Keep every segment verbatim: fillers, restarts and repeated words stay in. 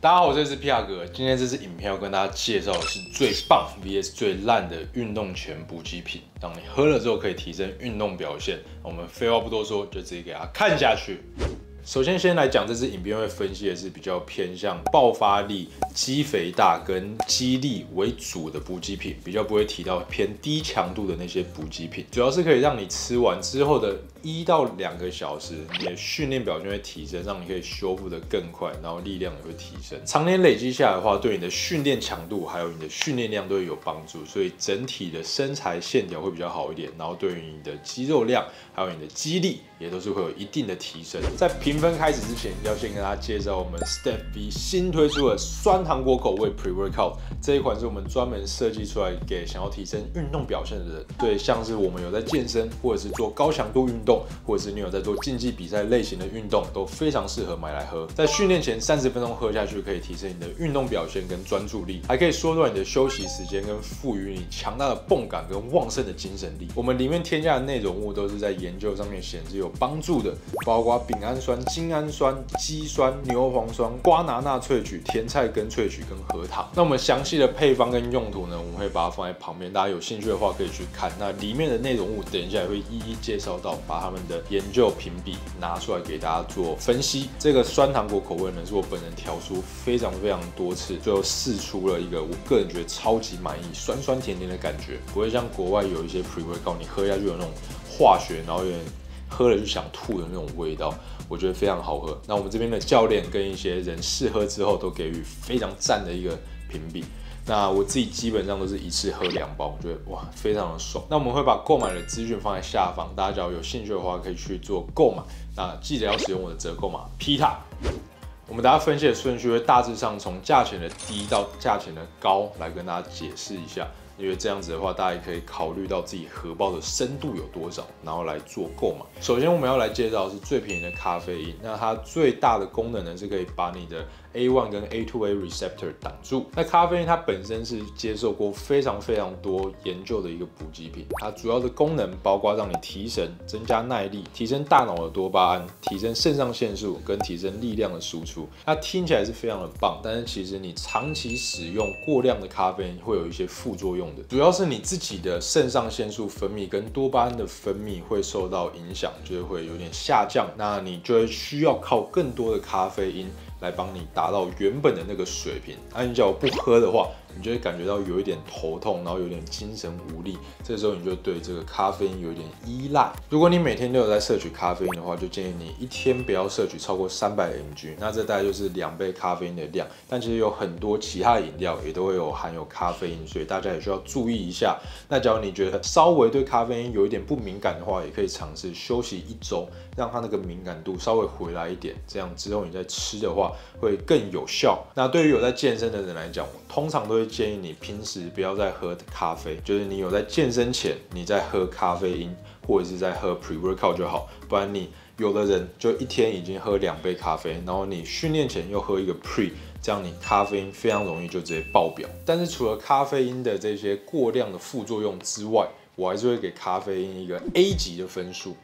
大家好，我这是皮亚哥。今天这支影片要跟大家介绍的是最棒 V S 最烂的运动前补给品，让你喝了之后可以提升运动表现。我们废话不多说，就直接给它看下去。首先，先来讲这支影片会分析的是比较偏向爆发力、肌肥大跟肌力为主的补给品，比较不会提到偏低强度的那些补给品。主要是可以让你吃完之后的一到两个小时，你的训练表现会提升，让你可以修复的更快，然后力量也会提升。常年累积下来的话，对你的训练强度还有你的训练量都会有帮助，所以整体的身材线条会比较好一点。然后对于你的肌肉量还有你的肌力也都是会有一定的提升。在评分开始之前，要先跟大家介绍我们 Step V 新推出的酸糖果口味 Pre-Workout 这一款是我们专门设计出来给想要提升运动表现的人，对，像是我们有在健身或者是做高强度运动，或者是你有在做竞技比赛类型的运动，都非常适合买来喝。在训练前三十分钟喝下去，可以提升你的运动表现跟专注力，还可以缩短你的休息时间，跟赋予你强大的泵感跟旺盛的精神力。我们里面添加的内容物都是在研究上面显示有帮助的，包括丙氨酸、精氨酸、肌酸、牛磺酸、瓜拿纳萃取、甜菜根萃取跟核糖。那我们详细的配方跟用途呢，我们会把它放在旁边，大家有兴趣的话可以去看。那里面的内容物等一下也会一一介绍到，把他们的研究评比拿出来给大家做分析。这个酸糖果口味呢，是我本人调出非常非常多次，最后试出了一个我个人觉得超级满意，酸酸甜甜的感觉，不会像国外有一些 pre-workout 你喝下去有那种化学，然后有点喝了就想吐的那种味道，我觉得非常好喝。那我们这边的教练跟一些人试喝之后都给予非常赞的一个评比。那我自己基本上都是一次喝两包，我觉得哇非常的爽。那我们会把购买的资讯放在下方，大家只要有兴趣的话可以去做购买。那记得要使用我的折扣码 P 塔。我们大家分析的顺序会大致上从价钱的低到价钱的高来跟大家解释一下。因为这样子的话，大家也可以考虑到自己荷包的深度有多少，然后来做购买。首先我们要来介绍的是最便宜的咖啡因，那它最大的功能呢是可以把你的 A 一 跟 A 二 A receptor 挡住。那咖啡因它本身是接受过非常非常多研究的一个补给品，它主要的功能包括让你提神、增加耐力、提升大脑的多巴胺、提升肾上腺素跟提升力量的输出。那听起来是非常的棒，但是其实你长期使用过量的咖啡因会有一些副作用。主要是你自己的肾上腺素分泌跟多巴胺的分泌会受到影响，就会有点下降，那你就会需要靠更多的咖啡因来帮你达到原本的那个水平。那你只要不喝的话，你就会感觉到有一点头痛，然后有点精神无力，这时候你就对这个咖啡因有一点依赖。如果你每天都有在摄取咖啡因的话，就建议你一天不要摄取超过三百 mg， 那这大概就是两杯咖啡因的量。但其实有很多其他的饮料也都会有含有咖啡因，所以大家也需要注意一下。那假如你觉得稍微对咖啡因有一点不敏感的话，也可以尝试休息一周，让它那个敏感度稍微回来一点，这样之后你再吃的话会更有效。那对于有在健身的人来讲，我通常都会建议你平时不要再喝咖啡，就是你有在健身前你在喝咖啡因或者是在喝 pre-workout 就好，不然你有的人就一天已经喝两杯咖啡，然后你训练前又喝一个 pre， 这样你咖啡因非常容易就直接爆表。但是除了咖啡因的这些过量的副作用之外，我还是会给咖啡因一个 A 级的分数。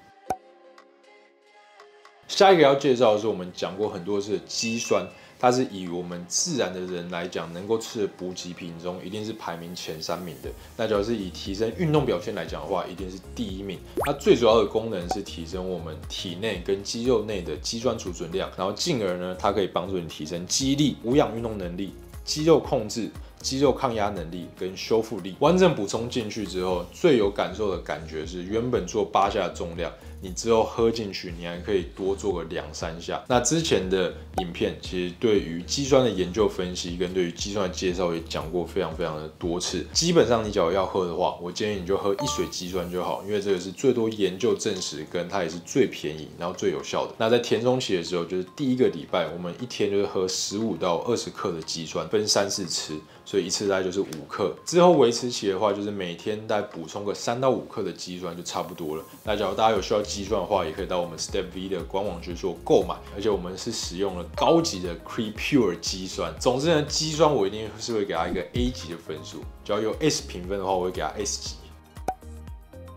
下一个要介绍的是我们讲过很多次的肌酸，它是以我们自然的人来讲，能够吃的补给品中一定是排名前三名的。那假如是以提升运动表现来讲的话，一定是第一名。它最主要的功能是提升我们体内跟肌肉内的肌酸储存量，然后进而呢，它可以帮助你提升肌力、无氧运动能力、肌肉控制、肌肉抗压能力跟修复力。完整补充进去之后，最有感受的感觉是，原本做八下的重量，你之后喝进去，你还可以多做个两三下。那之前的影片其实对于肌酸的研究分析跟对于肌酸的介绍也讲过非常非常的多次。基本上你只要要喝的话，我建议你就喝一水肌酸就好，因为这个是最多研究证实，跟它也是最便宜，然后最有效的。那在田中期的时候，就是第一个礼拜，我们一天就是喝十五到二十克的肌酸，分三次吃。所以一次大概就是五克。之后维持期的话，就是每天大概补充个三到五克的肌酸就差不多了。那假如大家有需要肌酸的话，也可以到我们 Step V 的官网去做购买，而且我们是使用了高级的 Cree Pure 肌酸。总之呢，肌酸我一定是会给它一个 A 级的分数，只要有 S 评分的话，我会给它 S 级。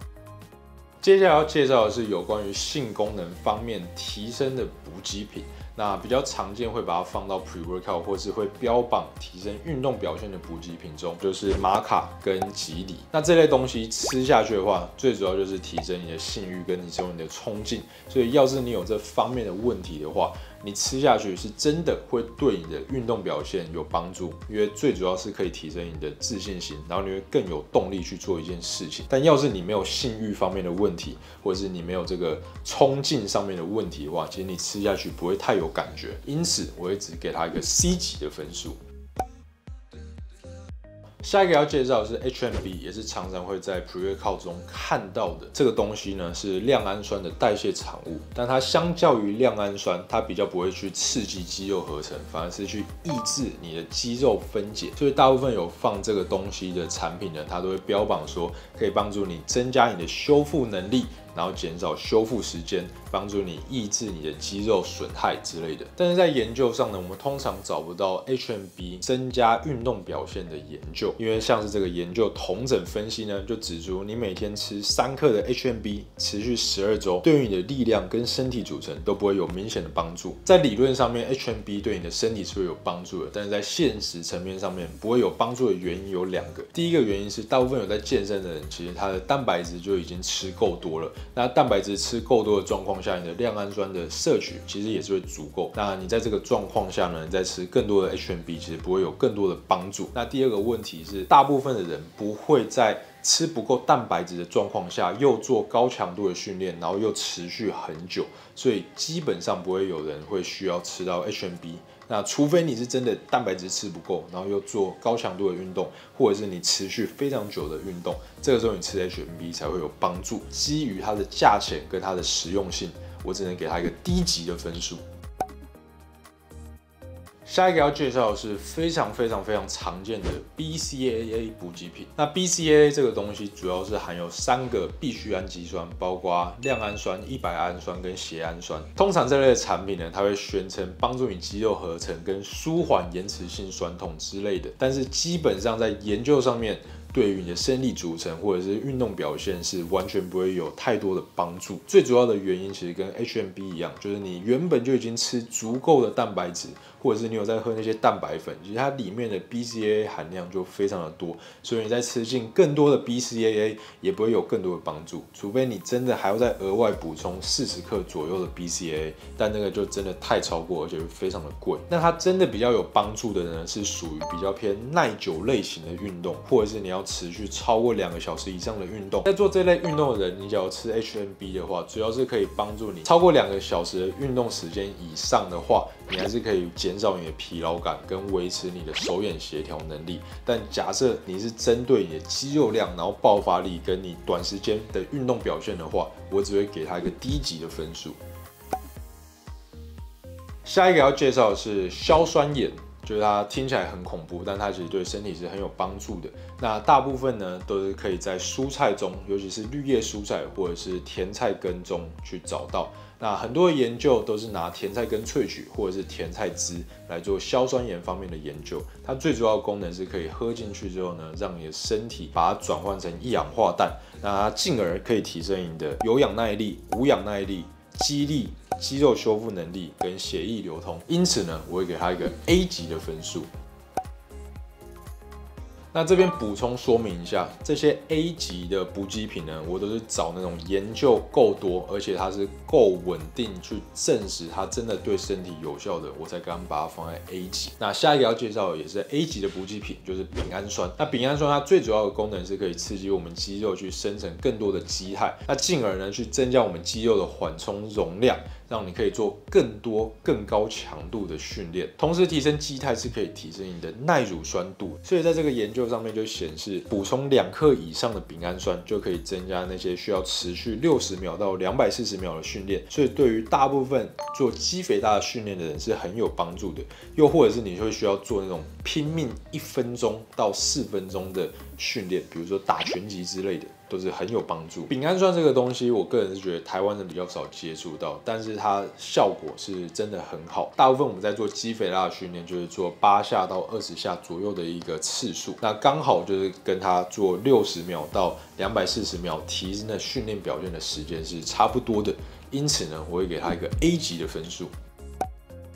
接下来要介绍的是有关于性功能方面提升的补给品。 那比较常见会把它放到 pre-workout 或是会标榜提升运动表现的补给品中，就是玛卡跟吉里。那这类东西吃下去的话，最主要就是提升你的性欲跟提升你的冲劲。所以要是你有这方面的问题的话，你吃下去是真的会对你的运动表现有帮助，因为最主要是可以提升你的自信心，然后你会更有动力去做一件事情。但要是你没有性欲方面的问题，或者是你没有这个冲劲上面的问题的话，其实你吃下去不会太有感觉。因此，我会只给它一个 C 级的分数。下一个要介绍的是 H M B， 也是常常会在 pre-workout 中看到的。这个东西呢是亮氨酸的代谢产物，但它相较于亮氨酸，它比较不会去刺激肌肉合成，反而是去抑制你的肌肉分解。所以大部分有放这个东西的产品呢，它都会标榜说可以帮助你增加你的修复能力，然后减少修复时间，帮助你抑制你的肌肉损害之类的。但是在研究上呢，我们通常找不到 H M B 增加运动表现的研究，因为像是这个研究统整分析呢，就指出你每天吃三克的 H M B， 持续十二周，对于你的力量跟身体组成都不会有明显的帮助。在理论上面 ，H M B 对你的身体是会有帮助的，但是在现实层面上面不会有帮助的原因有两个。第一个原因是，大部分有在健身的人，其实他的蛋白质就已经吃够多了。那蛋白质吃够多的状况下，你的亮氨酸的摄取其实也是会足够。那你在这个状况下呢，你再吃更多的 H M B， 其实不会有更多的帮助。那第二个问题是，大部分的人不会在吃不够蛋白质的状况下，又做高强度的训练，然后又持续很久，所以基本上不会有人会需要吃到 H M B。那除非你是真的蛋白质吃不够，然后又做高强度的运动，或者是你持续非常久的运动，这个时候你吃 H M B 才会有帮助。基于它的价钱跟它的实用性，我只能给它一个低级的分数。下一个要介绍的是非常非常非常常见的 B C A A 补给品。那 B C A A 这个东西主要是含有三个必需氨基酸，包括亮氨酸、一百氨酸跟缬氨酸。通常这类的产品呢，它会宣称帮助你肌肉合成跟舒缓延迟性酸痛之类的，但是基本上在研究上面，对于你的生理组成或者是运动表现是完全不会有太多的帮助。最主要的原因其实跟 H M B 一样，就是你原本就已经吃足够的蛋白质，或者是你有在喝那些蛋白粉，其实它里面的 B C A A 含量就非常的多，所以你在吃进更多的 B C A A 也不会有更多的帮助，除非你真的还要再额外补充四十克左右的 B C A A， 但那个就真的太超过，而且非常的贵。那它真的比较有帮助的呢，是属于比较偏耐久类型的运动，或者是你要持续超过两个小时以上的运动。在做这类运动的人，你只要吃 H M B 的话，主要是可以帮助你超过两个小时的运动时间以上的话，你还是可以减少你的疲劳感跟维持你的手眼协调能力。但假设你是针对你的肌肉量，然后爆发力跟你短时间的运动表现的话，我只会给它一个低级的分数。下一个要介绍的是硝酸盐。就是它听起来很恐怖，但它其实对身体是很有帮助的。那大部分呢都是可以在蔬菜中，尤其是绿叶蔬菜或者是甜菜根中去找到。那很多的研究都是拿甜菜根萃取或者是甜菜汁来做硝酸盐方面的研究。它最主要的功能是可以喝进去之后呢，让你的身体把它转换成一氧化氮，那它进而可以提升你的有氧耐力、无氧耐力、肌力、肌肉修复能力跟血液流通，因此呢，我会给它一个 A 级的分数。那这边补充说明一下，这些 A 级的补给品呢，我都是找那种研究够多，而且它是够稳定去证实它真的对身体有效的，我才敢把它放在 A 级。那下一个要介绍的也是 A 级的补给品，就是丙氨酸。那丙氨酸它最主要的功能是可以刺激我们肌肉去生成更多的肌肽，那进而呢去增加我们肌肉的缓冲容量，让你可以做更多更高强度的训练。同时提升肌肽是可以提升你的耐乳酸度，所以在这个研究上面就显示，补充两克以上的丙氨酸就可以增加那些需要持续六十秒到两百四十秒的训练，所以对于大部分做肌肥大的训练的人是很有帮助的。又或者是你会需要做那种拼命一分钟到四分钟的训练，比如说打拳击之类的，都是很有帮助。丙氨酸这个东西，我个人是觉得台湾人比较少接触到，但是它效果是真的很好。大部分我们在做肌肥大的训练，就是做八下到二十下左右的一个次数，那刚好就是跟它做六十秒到两百四十秒提升的训练表现的时间是差不多的。因此呢，我会给它一个 A 级的分数。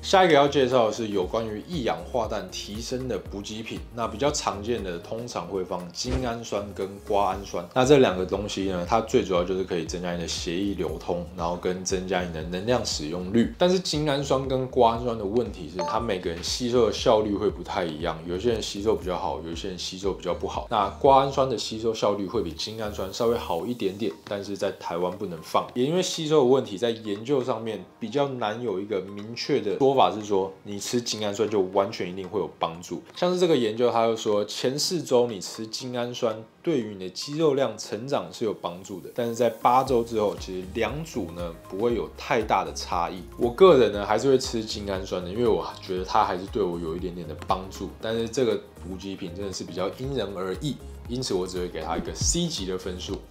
下一个要介绍的是有关于一氧化氮提升的补给品。那比较常见的通常会放精氨酸跟瓜氨酸。那这两个东西呢，它最主要就是可以增加你的血液流通，然后跟增加你的能量使用率。但是精氨酸跟瓜氨酸的问题是，它每个人吸收的效率会不太一样，有些人吸收比较好，有些人吸收比较不好。那瓜氨酸的吸收效率会比精氨酸稍微好一点点，但是在台湾不能放，也因为吸收的问题，在研究上面比较难有一个明确的说法是说，你吃精氨酸就完全一定会有帮助。像是这个研究，它就说前四周你吃精氨酸对于你的肌肉量成长是有帮助的，但是在八周之后，其实两组呢不会有太大的差异。我个人呢还是会吃精氨酸的，因为我觉得它还是对我有一点点的帮助。但是这个补给品真的是比较因人而异，因此我只会给它一个 C 级的分数。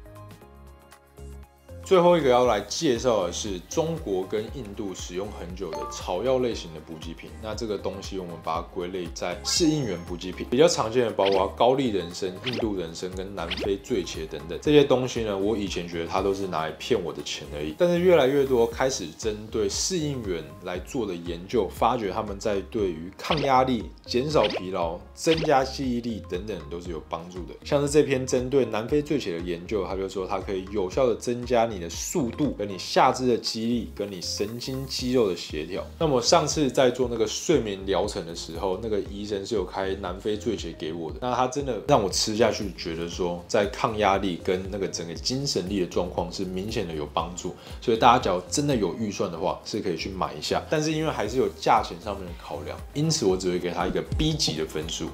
最后一个要来介绍的是中国跟印度使用很久的草药类型的补给品。那这个东西我们把它归类在适应原补给品，比较常见的包括高丽人参、印度人参跟南非醉茄等等这些东西呢。我以前觉得它都是拿来骗我的钱而已，但是越来越多开始针对适应原来做的研究，发觉他们在对于抗压力、减少疲劳、增加记忆力等等都是有帮助的。像是这篇针对南非醉茄的研究，他就说它可以有效的增加你的速度，跟你下肢的肌力，跟你神经肌肉的协调。那么上次在做那个睡眠疗程的时候，那个医生是有开南非醉茄给我的。那他真的让我吃下去，觉得说在抗压力跟那个整个精神力的状况是明显的有帮助。所以大家假如真的有预算的话，是可以去买一下。但是因为还是有价钱上面的考量，因此我只会给他一个 B 级的分数。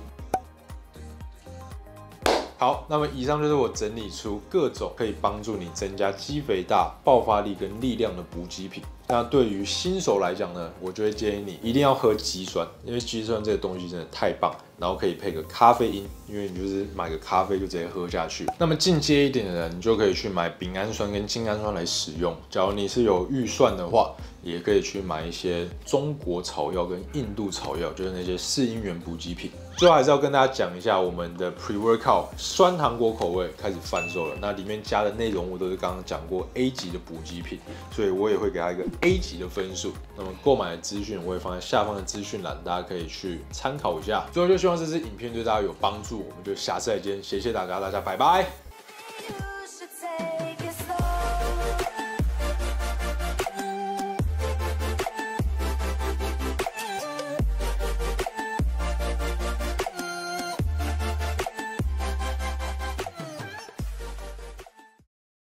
好，那么以上就是我整理出各种可以帮助你增加肌肥大、爆发力跟力量的补给品。那对于新手来讲呢，我就会建议你一定要喝肌酸，因为肌酸这个东西真的太棒，然后可以配个咖啡因，因为你就是买个咖啡就直接喝下去。那么进阶一点的人，你就可以去买丙氨酸跟精氨酸来使用。假如你是有预算的话，也可以去买一些中国草药跟印度草药，就是那些适应原补给品。最后还是要跟大家讲一下，我们的 Pre-Workout 酸糖果口味开始贩售了，那里面加的内容物都是刚刚讲过 A 级的补给品，所以我也会给它一个 A 级的分数。那么购买的资讯我也放在下方的资讯栏，大家可以去参考一下。最后就希望这支影片对大家有帮助，我们就下次再见，谢谢大家，大家拜拜。